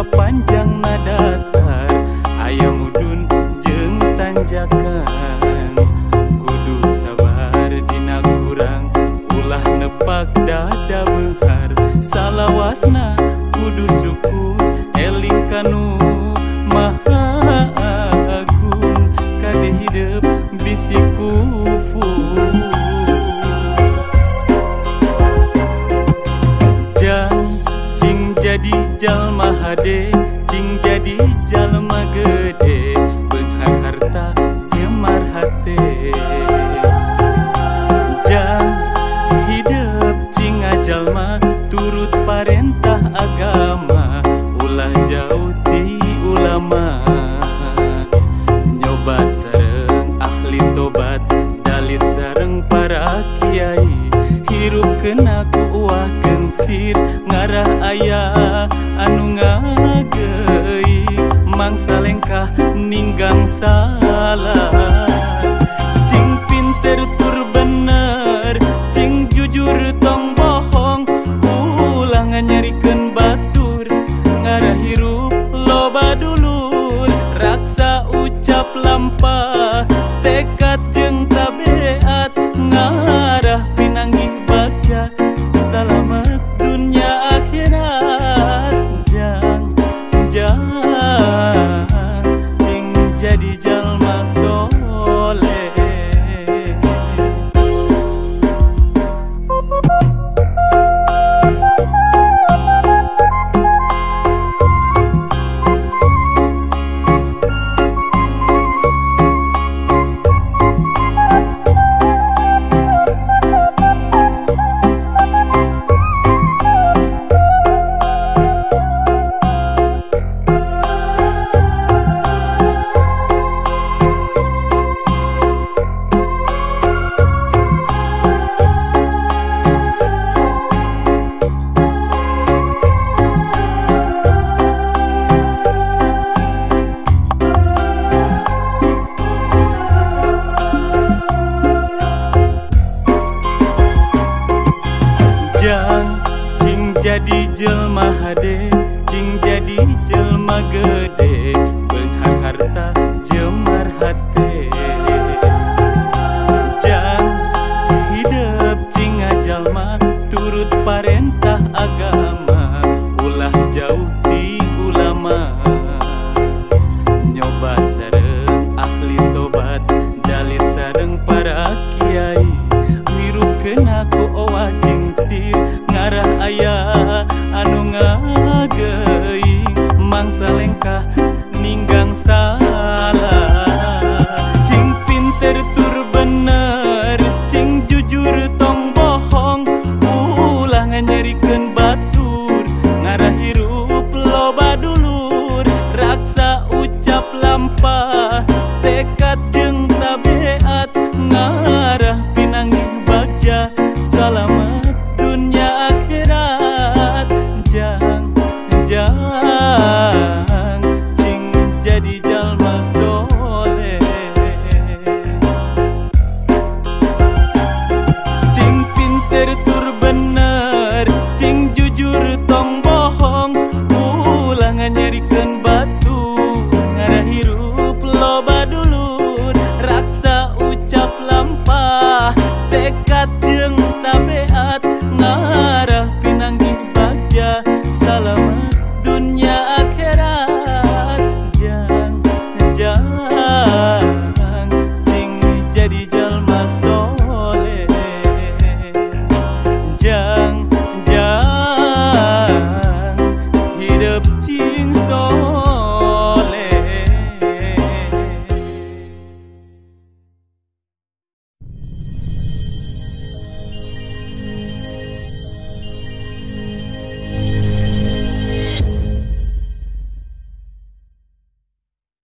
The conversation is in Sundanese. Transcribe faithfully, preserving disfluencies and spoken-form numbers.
Aya panjang nadatar, aya mudun jeung tanjakan. Kudu sabar dina kurang, ulah nepak dada beunghar. Salawasna kudu syukur, eling kanu maha agung. Kade hidup bisi kufur, jang cing jadi jalma hade, cing jadi jalma gede, beunghar harta jemar hate. Jang hidup cing ajalma turut parentah agama, ulah jauh ti ulama. Nyobat sareng ahli tobat, dalit sareng para kiai. Hirup kena ku uah gensir, ngarah aya anu ngageuy. Mangsa lengkah ninggang salah, cing pinter tur bener, cing jujur tong bohong. Ulah nganyarikeun batur, ngarah hirup loba dulur. Raksa ucap lampah, tekad jeung tabeat, ngarah pinanggih bagja, salamet dunya akhirat. Jang jang cing jadi jalma soleh. Jadi jelma hade, cing jadi jelma gede, beunghar harta jemar hate. Jang hidup cing ajalma turut parentah agama, ulah jauh ti ulama. Nyobat sareng ahli tobat, dalit sareng para kiai. Hirup kena ku owah dingsir, ngarah aya anu ngageuy. Mangsa lengkah ninggang salah, cing pinter tur bener, cing jujur tong bohong. Ulah nganyarikeun batur, ngarah hirup loba dulur. Raksa ucap lampah, tekad jeung tabeat, ngarah pinanggih bagja, salam